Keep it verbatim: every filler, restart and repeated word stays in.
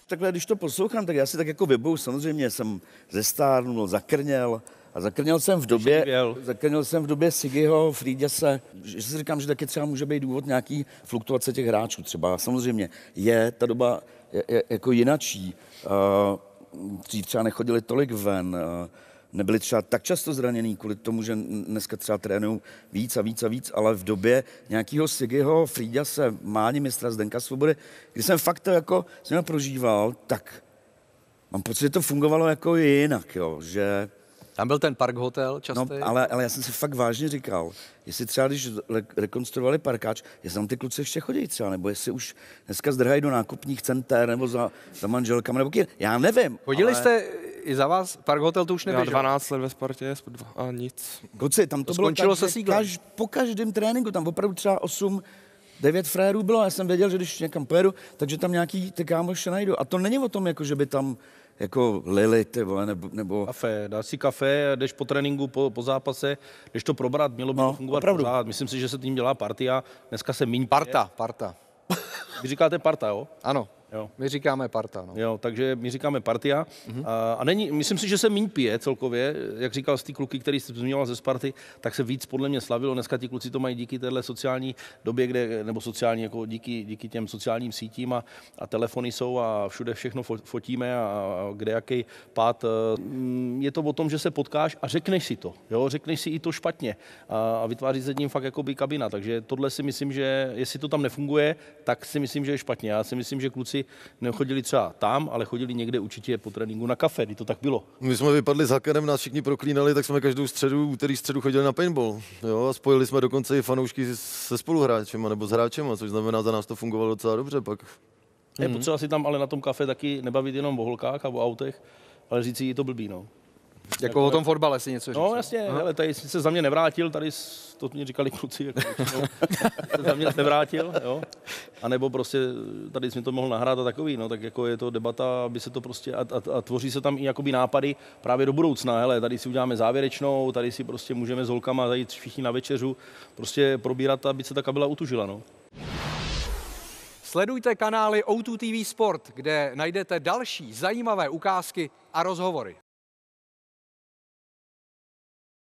Takhle, když to poslouchám, tak já si tak jako vybuju, samozřejmě jsem zestárnul, zakrněl a zakrněl jsem v době, zakrněl jsem v době Siggyho, Frýďase, že si říkám, že taky třeba může být důvod nějaký fluktuace těch hráčů třeba. Samozřejmě je ta doba je, je, jako jinačí. Uh, dřív třeba nechodili tolik ven, uh, nebyli třeba tak často zraněný kvůli tomu, že dneska třeba trénují víc a víc a víc, ale v době nějakého Siggyho, Frýďase, Máni mistra, Zdenka Svobody, když jsem fakt to jako s nimi prožíval, tak mám pocit, že to fungovalo jako jinak, jo, že... Tam byl ten Park Hotel častý. No, ale, ale já jsem si fakt vážně říkal, jestli třeba, když re- rekonstruovali parkáč, jestli tam ty kluci ještě chodí třeba, nebo jestli už dneska zdrhají do nákupních center, nebo za, za manželkama, nebo kým. Já nevím. Chodili ale... jste i za vás? Park Hotel to už neběžel. Já dvanáct let ve Spartě a nic. Kluci, tam to, To bylo skončilo tak, se že sídlem. kaž, po každém tréninku, tam opravdu třeba osm, devět frérů bylo, já jsem věděl, že když někam pojedu, takže tam nějaký ty kámoše najdu. A to není o tom, jako, že by tam jako lili, ty vole, nebo... nebo... Kafe, dáš si kafe, jdeš po tréninku, po, po zápase, jdeš to probrat, mělo by No, to fungovat opravdu. pořád. Myslím si, že se tím dělá partia, dneska se míň... Parta, parta. Vy říkáte parta, jo? Ano, Jo. my říkáme parta. No. Jo, takže my říkáme partia. Mm-hmm. A, a není, myslím si, že se míň pije celkově. Jak říkal z ty kluky, který jste zmiňoval ze Sparty, tak se víc podle mě slavilo. Dneska ti kluci to mají díky téhle sociální době, kde, nebo sociální, jako díky, díky těm sociálním sítím a, a telefony jsou a všude všechno fotíme a, a kde jaký pád. Je to o tom, že se potkáš a řekneš si to. Jo? Řekneš si i to špatně a, a vytváří se tím fakt jakoby kabina. Takže tohle si myslím, že jestli to tam nefunguje, tak si myslím, že je špatně. Já si myslím, že kluci nechodili třeba tam, ale chodili někde určitě po tréninku na kafe, kdy to tak bylo. My jsme vypadli s Hakerem, nás všichni proklínali, tak jsme každou středu, úterý středu chodili na paintball. Jo, a spojili jsme dokonce i fanoušky se spoluhráčema nebo s hráčema, což znamená, za nás to fungovalo docela dobře pak. Je potřeba si tam ale na tom kafe taky nebavit jenom o holkách a o autech, ale říct si, je to blbý, no. Jako o tom fotbale si něco říct. No jasně, hele, tady jsi se za mě nevrátil, tady s- to mě říkali kluci, jako, no, se za mě nevrátil, jo. A nebo prostě tady jsi mi to mohl nahrát a takový, no, tak jako je to debata, aby se to prostě, a, a, a tvoří se tam i jakoby nápady právě do budoucna, hele, tady si uděláme závěrečnou, tady si prostě můžeme s holkama zajít všichni na večeřu, prostě probírat, aby se ta kabela utužila, no. Sledujte kanály O dva T V Sport, kde najdete další zajímavé ukázky a rozhovory.